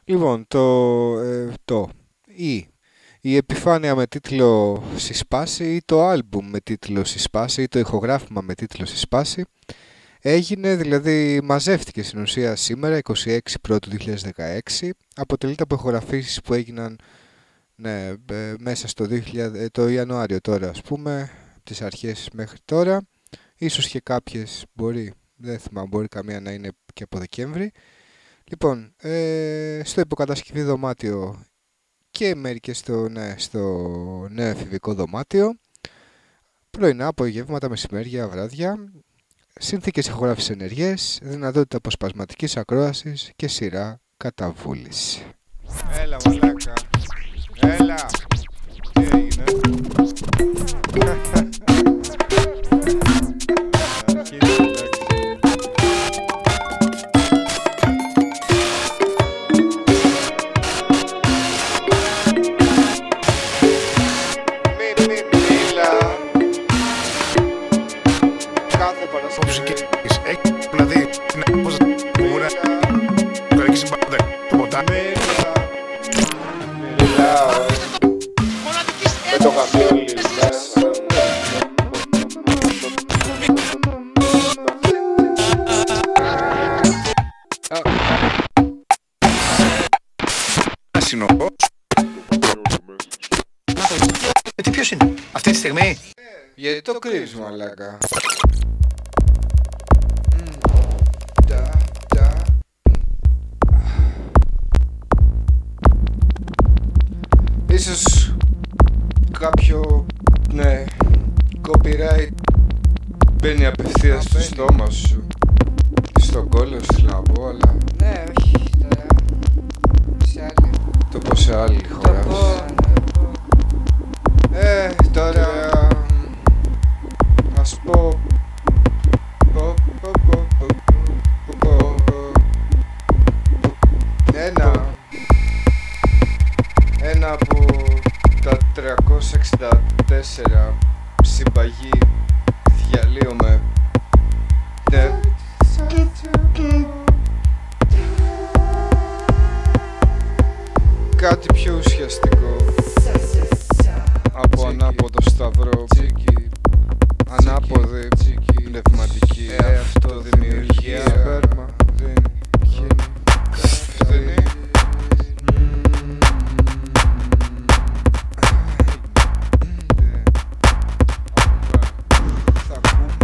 Λοιπόν, η επιφάνεια με τίτλο «Συσπάσει» ή το άλμπουμ με τίτλο «Συσπάσει» ή το ηχογράφημα με τίτλο «Συσπάσει» έγινε, δηλαδή μαζεύτηκε στην ουσία σήμερα, 26 Πρώτου 2016. Αποτελείται από ηχογραφήσεις που έγιναν μέσα στο το Ιανουάριο τώρα, ας πούμε, τις αρχές μέχρι τώρα. Ίσως και κάποιες δεν θυμάμαι, μπορεί καμία να είναι και από Δεκέμβρη. Λοιπόν, στο υποκατασκευή δωμάτιο και μερικές στο νέο εφηβικό δωμάτιο, πρωινά, απογεύματα, μεσημέρια, βράδια, συνθήκες ηχογράφησης ενεργές, δυνατότητα αποσπασματικής ακρόασης και σειρά καταβούληση. Έλα μαλάκα, έλα, τι έγινε? Ποιος είναι αυτή τη στιγμή? Γιατί το κρύβεις μαλάκα? Ίσως κάποιο copyright μπαίνει απευθείας στο στόμα σου, στον κόλλο σου θέλω να πω, αλλά ναι, όχι τώρα, σε άλλη. Το πω σε άλλη ηχογράφηση. Τώρα ας πω ένα από τα 364 συμπαγή διαλύομαι. Κάτι πιο ουσιαστικό από ανάποδο σταυρό, ανάποδη πνευματική αυτοδημιουργία, σπέρμα δεν είναι. Θα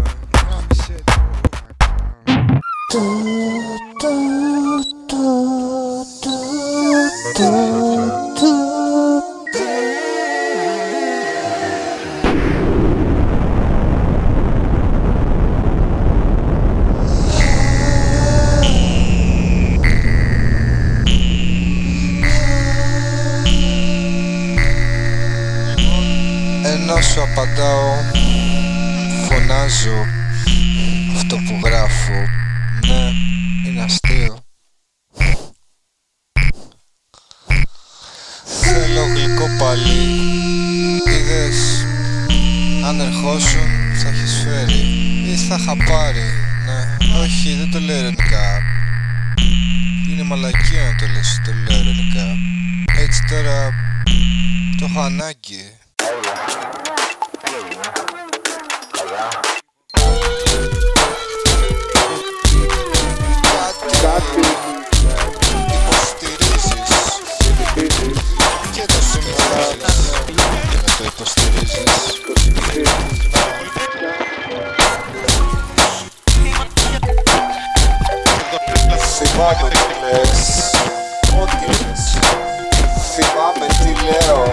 ενώ σου απαντάω, φωνάζω αυτό που γράφω. Ναι, είναι αστείο. Θέλω γλυκό πάλι. Είδες, αν ερχόσουν θα έχεις φέρει ή θα είχα πάρει. Ναι, όχι, δεν το λέω ειρωνικά. Είναι μαλακία να το λες, το λέω ειρωνικά. Έτσι τώρα το έχω ανάγκη. Κάτι υποστηρίζεις και το συμφωνείς και να το υποστηρίζεις. Θυμάμαι τι λες, ό,τι λες. Θυμάμαι τι λέω,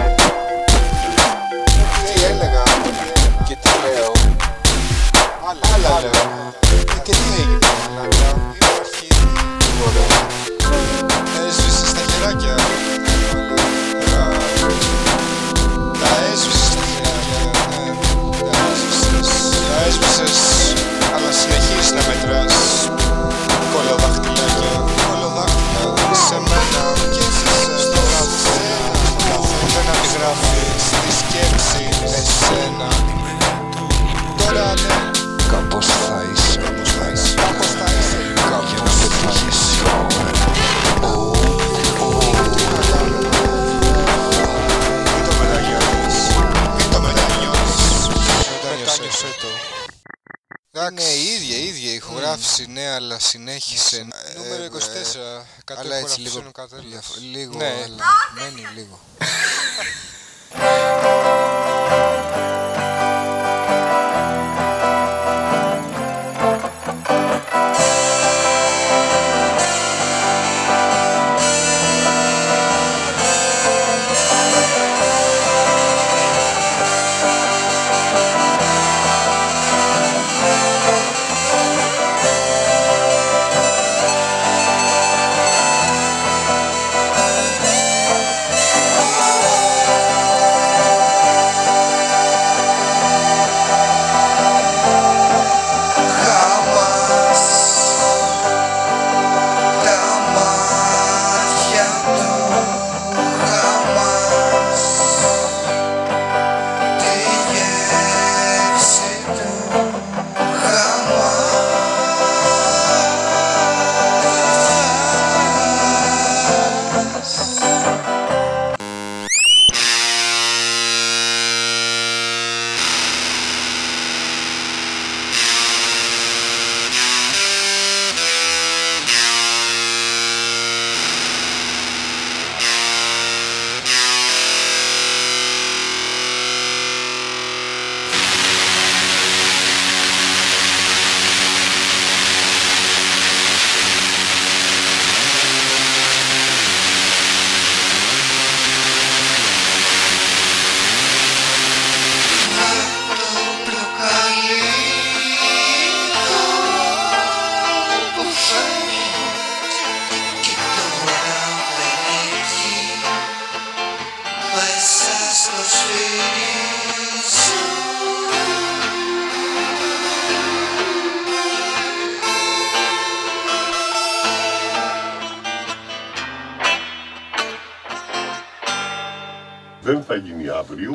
τι έλεγα και τι λέω. Άλλα λέω. Και τι έγινε μαλάκα? Έσβησες τα χεράκια. Τα έσβησες τα χεράκια. Τα έσβησες, αλλά συνεχίζεις να μετράς κολοδαχτυλάκια. Κολοδάχτυλα σε γράφηση, ναι, αλλά συνέχισε. Νούμερο 24. Αλλά έτσι λίγο, λίγο, Ναι. αλλά μένει λίγο. Δεν θα γίνει αύριο.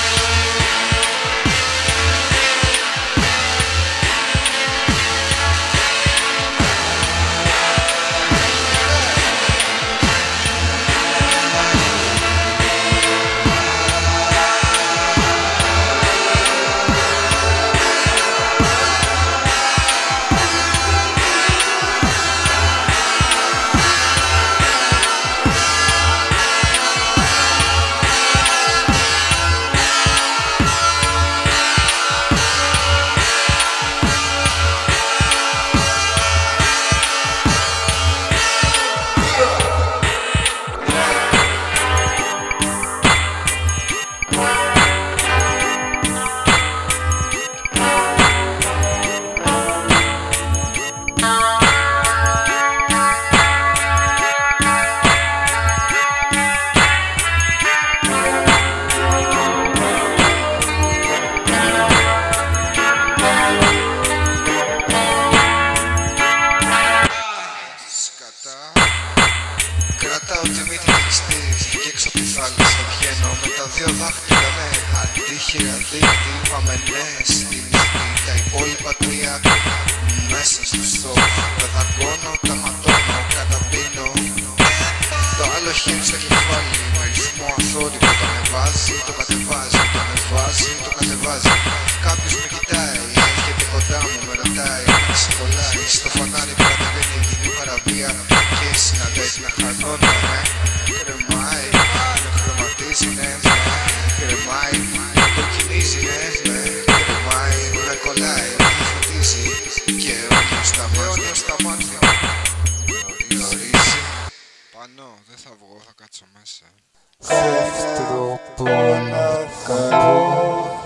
Κρατάω τη μύτη κλειστή και έξω από τη θάλασσα βγαίνω με τα δύο δάχτυλα, ναι. Αντίχειρα δίκτυ, είπαμε ναι στη νυχτή. Τα υπόλοιπα τρία μέσα στο στόχο. Πεδαγκώνω, τα ματώνω, καταπίνω. Το άλλο χέρι στο κεφάλι με ρυθμό αθόρυβο. Το ανεβάζει, το κατεβάζει, το ανεβάζει, το κατεβάζει. Κάποιος με κοιτάει, έρχεται κοντά μου, με ρωτάει αν σε κολλάει. Στο φανάρι που κατεβαίνει η κοινή παραβία και συναντάει την αχαρνώνω, ναι. Κρεμάει, με χρωματίζει, ναι, ναι. Κρεμάει, με κοκκινίζει, ναι, ναι. Κρεμάει, με κολλάει, με φωτίζει. Και αιώνιο στα μάτια. Γνωρίζει. Πανώ, δεν θα βγω, θα κάτσω μέσα. Δεύτερο πόλο κακό.